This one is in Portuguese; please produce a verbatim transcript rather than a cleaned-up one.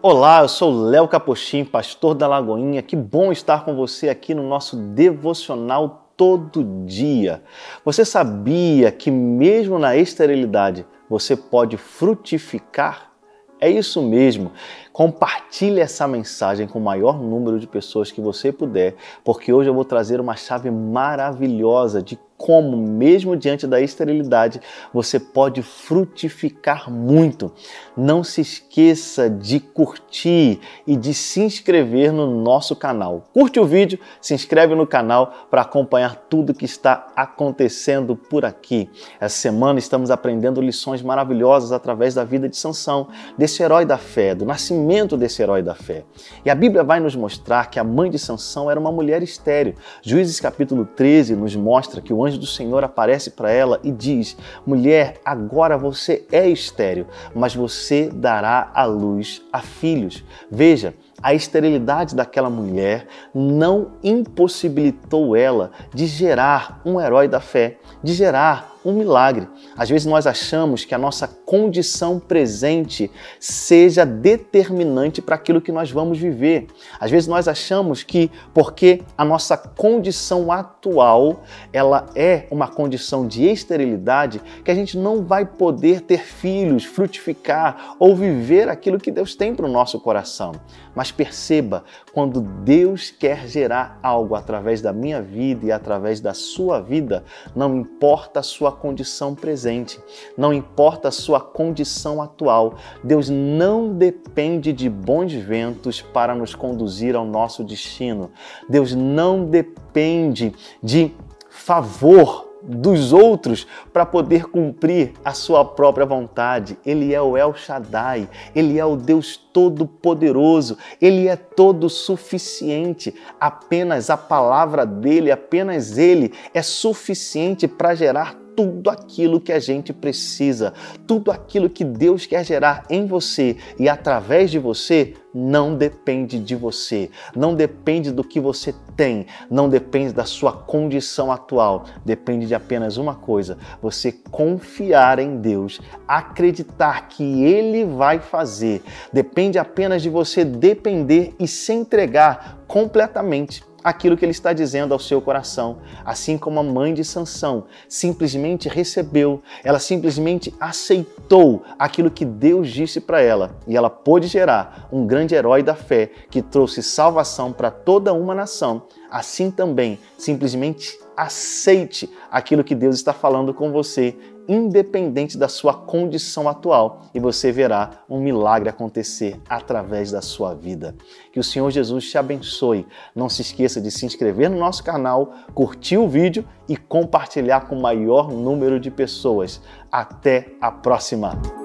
Olá, eu sou Léo Capochim, pastor da Lagoinha. Que bom estar com você aqui no nosso devocional todo dia. Você sabia que mesmo na esterilidade você pode frutificar? É isso mesmo. Compartilhe essa mensagem com o maior número de pessoas que você puder, porque hoje eu vou trazer uma chave maravilhosa de como, mesmo diante da esterilidade, você pode frutificar muito. Não se esqueça de curtir e de se inscrever no nosso canal. Curte o vídeo, se inscreve no canal para acompanhar tudo que está acontecendo por aqui. Essa semana estamos aprendendo lições maravilhosas através da vida de Sansão, desse herói da fé, do nascimento desse herói da fé. E a Bíblia vai nos mostrar que a mãe de Sansão era uma mulher estéril. Juízes capítulo treze nos mostra que o anjo do Senhor aparece para ela e diz: mulher, agora você é estéril, mas você dará à luz a filhos. Veja, a esterilidade daquela mulher não impossibilitou ela de gerar um herói da fé, de gerar um milagre. Às vezes nós achamos que a nossa condição presente seja determinante para aquilo que nós vamos viver. Às vezes nós achamos que porque a nossa condição atual ela é uma condição de esterilidade, que a gente não vai poder ter filhos, frutificar ou viver aquilo que Deus tem para o nosso coração. Mas perceba, quando Deus quer gerar algo através da minha vida e através da sua vida, não importa a sua condição presente, não importa a sua condição atual, Deus não depende de bons ventos para nos conduzir ao nosso destino. Deus não depende de favor dos outros para poder cumprir a sua própria vontade. Ele é o El Shaddai, Ele é o Deus Todo-Poderoso, Ele é todo suficiente. Apenas a palavra dEle, apenas Ele é suficiente para gerar tudo aquilo que a gente precisa, tudo aquilo que Deus quer gerar em você e através de você. Não depende de você, não depende do que você tem, não depende da sua condição atual, depende de apenas uma coisa: você confiar em Deus, acreditar que Ele vai fazer. Depende apenas de você depender e se entregar completamente aquilo que Ele está dizendo ao seu coração. Assim como a mãe de Sansão simplesmente recebeu, ela simplesmente aceitou aquilo que Deus disse para ela e ela pôde gerar um grande herói da fé que trouxe salvação para toda uma nação. Assim também, simplesmente aceite aquilo que Deus está falando com você, independente da sua condição atual, e você verá um milagre acontecer através da sua vida. Que o Senhor Jesus te abençoe. Não se esqueça de se inscrever no nosso canal, curtir o vídeo e compartilhar com o maior número de pessoas. Até a próxima!